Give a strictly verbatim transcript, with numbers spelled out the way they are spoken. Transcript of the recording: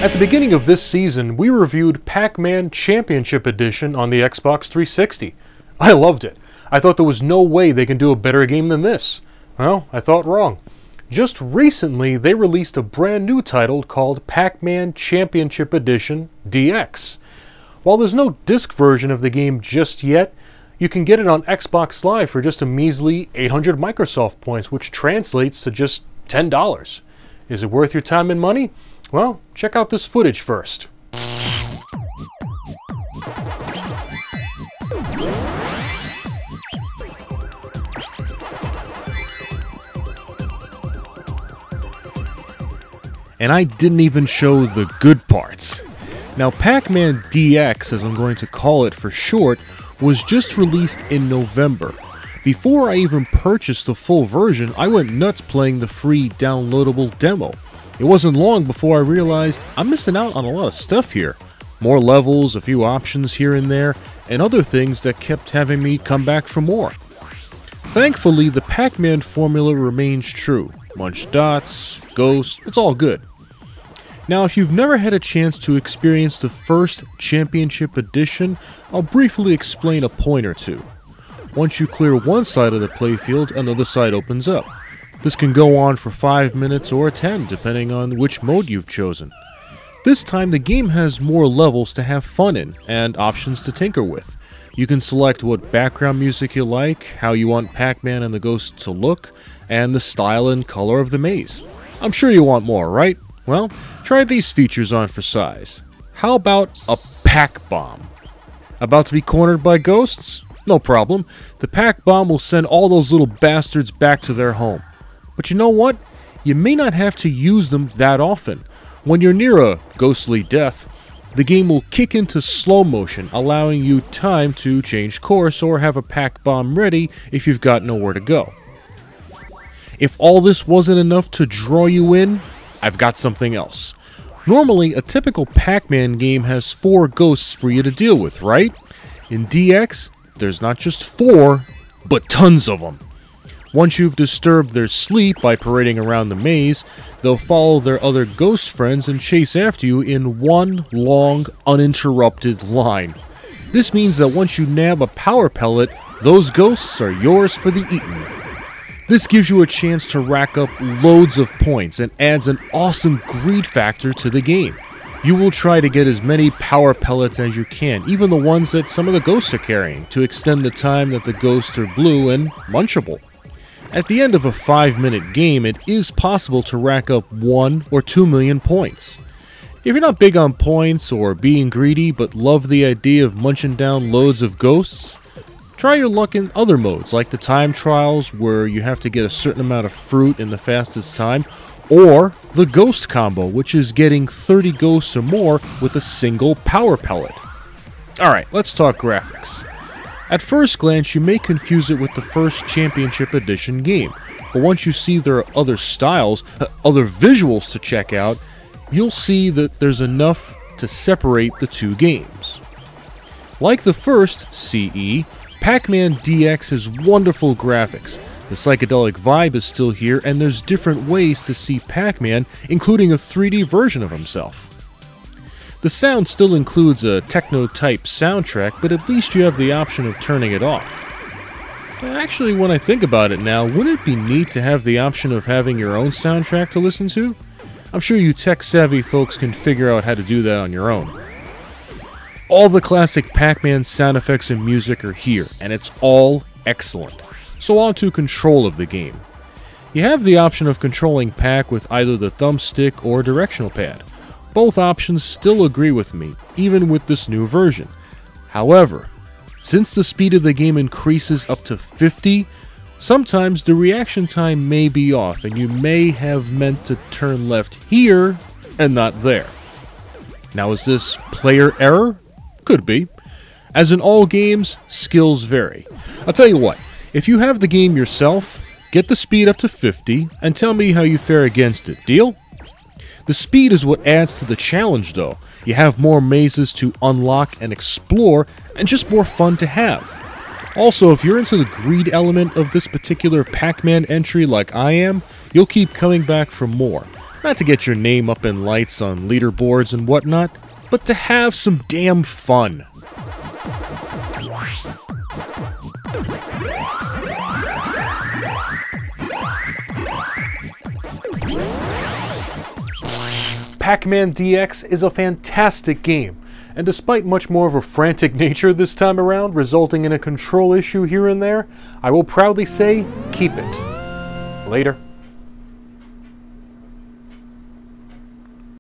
At the beginning of this season, we reviewed Pac-Man Championship Edition on the Xbox three sixty. I loved it. I thought there was no way they can do a better game than this. Well, I thought wrong. Just recently, they released a brand new title called Pac-Man Championship Edition D X. While there's no disc version of the game just yet, you can get it on Xbox Live for just a measly eight hundred Microsoft points, which translates to just ten dollars. Is it worth your time and money? Well, check out this footage first. And I didn't even show the good parts. Now, Pac-Man D X, as I'm going to call it for short, was just released in November. Before I even purchased the full version, I went nuts playing the free downloadable demo. It wasn't long before I realized I'm missing out on a lot of stuff here. More levels, a few options here and there, and other things that kept having me come back for more. Thankfully, the Pac-Man formula remains true. Munch dots, ghosts, it's all good. Now, if you've never had a chance to experience the first Championship Edition, I'll briefly explain a point or two. Once you clear one side of the playfield, another side opens up. This can go on for five minutes or ten, depending on which mode you've chosen. This time, the game has more levels to have fun in, and options to tinker with. You can select what background music you like, how you want Pac-Man and the Ghost to look, and the style and color of the maze. I'm sure you want more, right? Well, try these features on for size. How about a Pac Bomb? About to be cornered by ghosts? No problem. The Pac Bomb will send all those little bastards back to their home. But you know what? You may not have to use them that often. When you're near a ghostly death, the game will kick into slow motion, allowing you time to change course or have a Pac Bomb ready if you've got nowhere to go. If all this wasn't enough to draw you in, I've got something else. Normally, a typical Pac-Man game has four ghosts for you to deal with, right? In D X, there's not just four, but tons of them. Once you've disturbed their sleep by parading around the maze, they'll follow their other ghost friends and chase after you in one long, uninterrupted line. This means that once you nab a power pellet, those ghosts are yours for the eating. This gives you a chance to rack up loads of points and adds an awesome greed factor to the game. You will try to get as many power pellets as you can, even the ones that some of the ghosts are carrying, to extend the time that the ghosts are blue and munchable. At the end of a five minute game, it is possible to rack up one or two million points. If you're not big on points or being greedy but love the idea of munching down loads of ghosts, try your luck in other modes like the time trials where you have to get a certain amount of fruit in the fastest time, or the ghost combo, which is getting thirty ghosts or more with a single power pellet. Alright, let's talk graphics. At first glance, you may confuse it with the first Championship Edition game, but once you see there are other styles, uh, other visuals to check out, you'll see that there's enough to separate the two games. Like the first, C E, Pac-Man D X has wonderful graphics. The psychedelic vibe is still here, and there's different ways to see Pac-Man, including a three D version of himself. The sound still includes a techno-type soundtrack, but at least you have the option of turning it off. Actually, when I think about it now, wouldn't it be neat to have the option of having your own soundtrack to listen to? I'm sure you tech-savvy folks can figure out how to do that on your own. All the classic Pac-Man sound effects and music are here, and it's all excellent. So on to control of the game. You have the option of controlling Pac with either the thumbstick or directional pad. Both options still agree with me, even with this new version. However, since the speed of the game increases up to fifty, sometimes the reaction time may be off and you may have meant to turn left here and not there. Now, is this player error? Could be. As in all games, skills vary. I'll tell you what, if you have the game yourself, get the speed up to fifty and tell me how you fare against it. Deal? The speed is what adds to the challenge though. You have more mazes to unlock and explore, and just more fun to have. Also, if you're into the greed element of this particular Pac-Man entry like I am, you'll keep coming back for more. Not to get your name up in lights on leaderboards and whatnot, but to have some damn fun. Pac-Man D X is a fantastic game, and despite much more of a frantic nature this time around, resulting in a control issue here and there, I will proudly say, keep it. Later.